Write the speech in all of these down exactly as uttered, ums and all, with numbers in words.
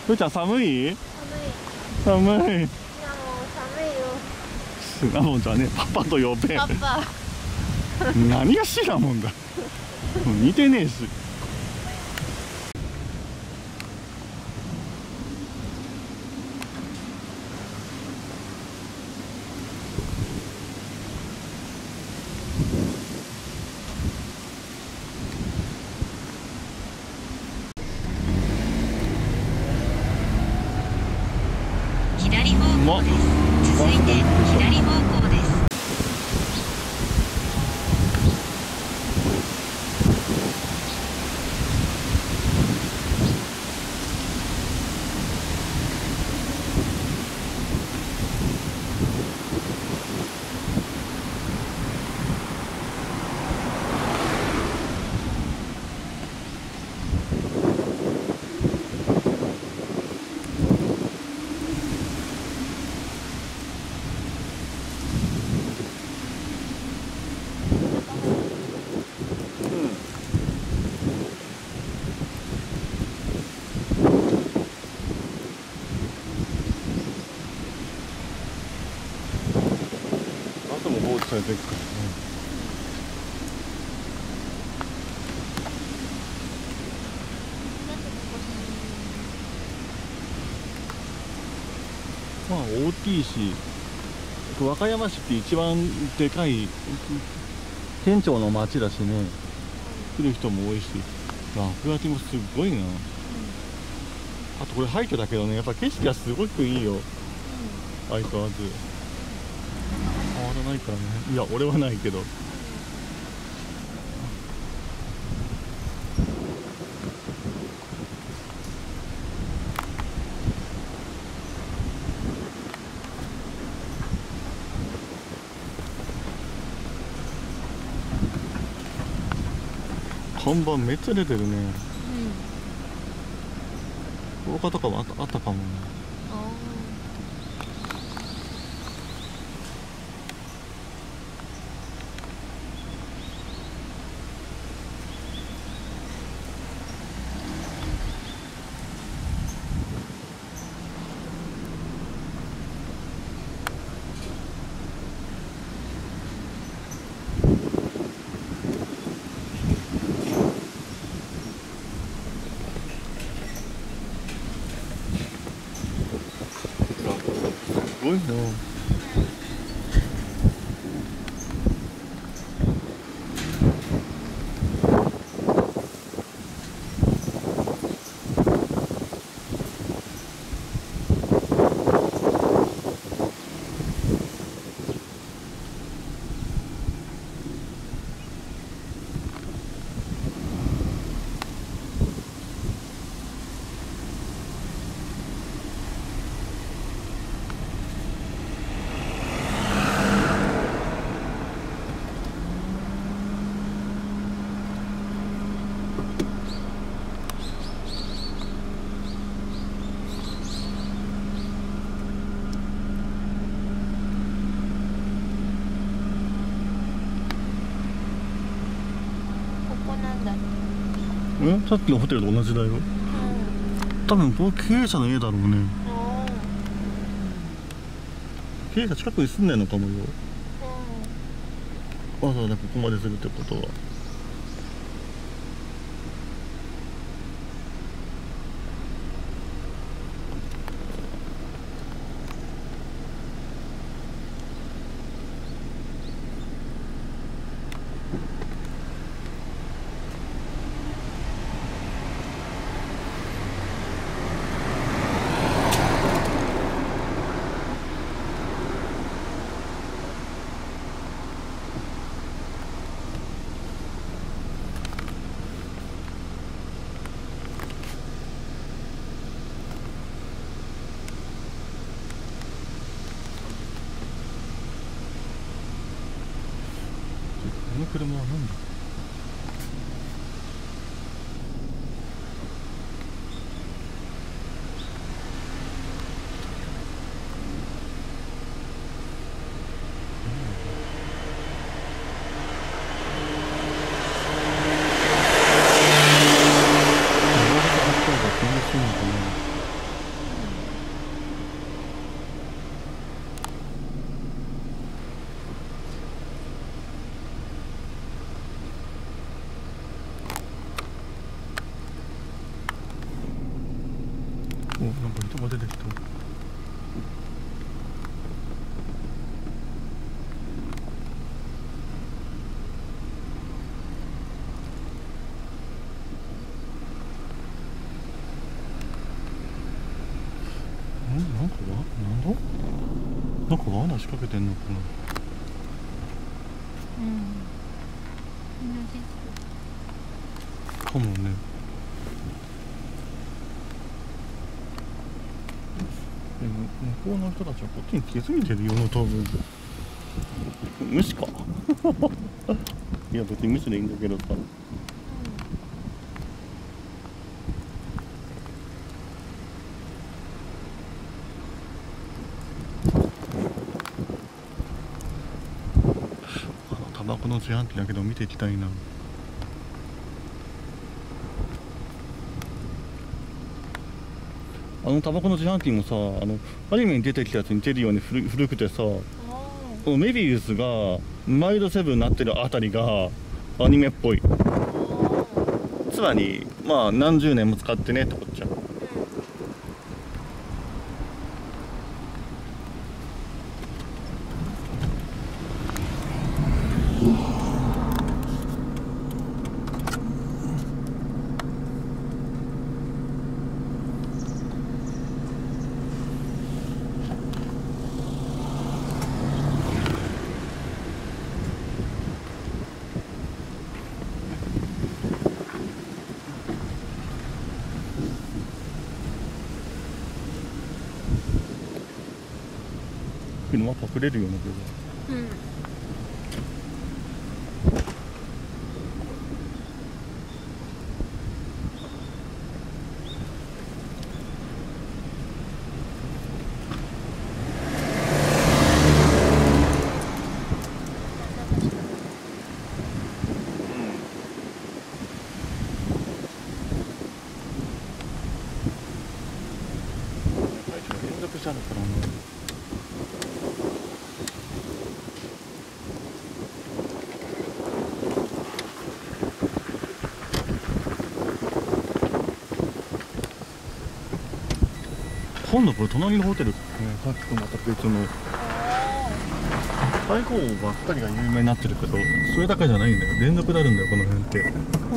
ふーちゃん寒い？ 寒い。 寒い。 シナモン寒いよ。 シナモンじゃねえ、パパと呼べ。 パパ。 何がシナモンだ。似てねえし。 左方向です。続いて左方向です。 朝も放置されてるからね。まあ大きいし、和歌山市って一番でかい県庁の町だしね、来る人も多いし、ラフアティもすごいな。あとこれ廃墟だけどね、やっぱ景色がすごくいいよ、相変わらず。変わらないからね。いや俺はないけど。看板めっちゃ出てるね。廊下とかもあった、あったかもね。すごいな。うん、さっきのホテルと同じだよ。多分この経営者の家だろうね。経営者近くに住んでんのかもよ。わざわざここまでするってことは。この車は何だ。 お、なんか人が出てきた。ん、なんかわ、なんだなんか罠仕掛けてんのかな。 うん。みんな出てる。 かもね。でも向こうの人たちはこっちに気づいてるよな、多分。無視かいや別に無視でいいんだけどさ。あのタバコの自販機だけど見ていきたいな。あのタバコの自販機もさ、あのアニメに出てきたやつに似てるように古古くてさ、このメビウスがマイルドセブンになってるあたりがアニメっぽい。つまりまあ何十年も使ってねってこっちゃ。車隠れるようなけど。うん。連続してあるからな。今度これ隣のホテル、ね、さっきとまた別の最高ばっかりが有名になってるけど、それだけじゃないんだよ。連続であるんだよこの辺って。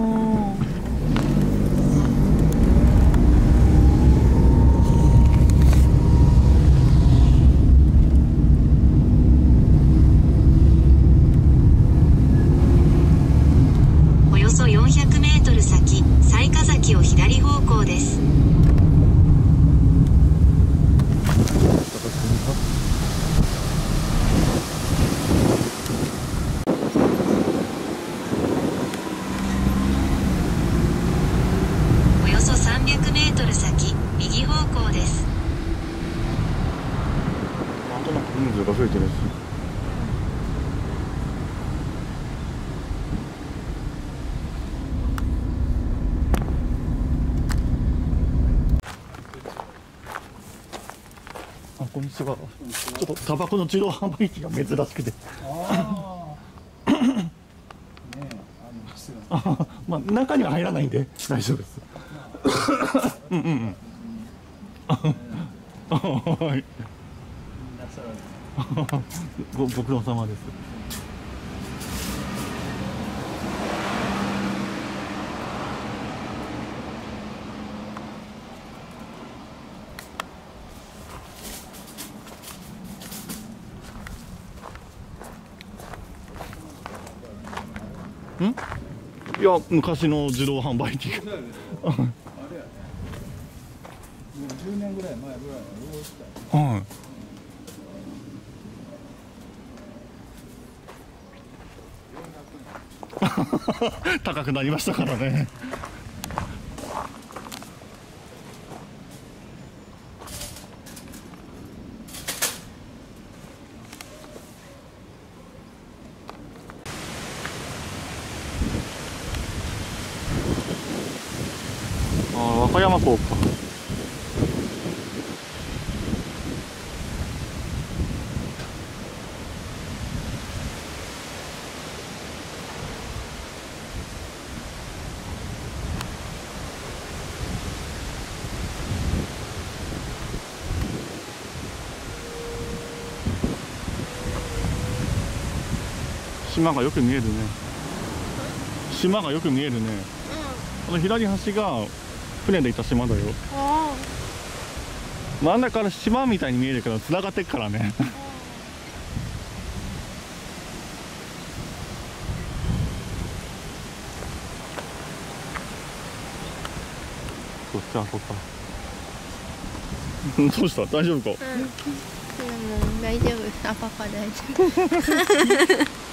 およそよんひゃくメートル先、雑賀崎を左方向です。およそさんびゃくメートル先、右方向です。 なんとなく人数が増えてるし。あ、こんにちは。ちょっとタバコの自動販売機が珍しくて。ああ。ねえ、ありますよ。あ、まあ中には入らないんで大丈夫です。うんうんうん。はい。ごご苦労様です。ん？いや、昔の自動販売機。あれやね。もうじゅうねんぐらい前ぐらいの動いてたよ。はい。高くなりましたからね。ああ、和歌山港か。 島がよく見えるね。島がよく見えるね。この左端が船で行った島だよ。 あ真ん中から島みたいに見えるけど繋がってっからね。そしてあそこか。どうした？大丈夫か？ うん。でも大丈夫。あ、パパ大丈夫。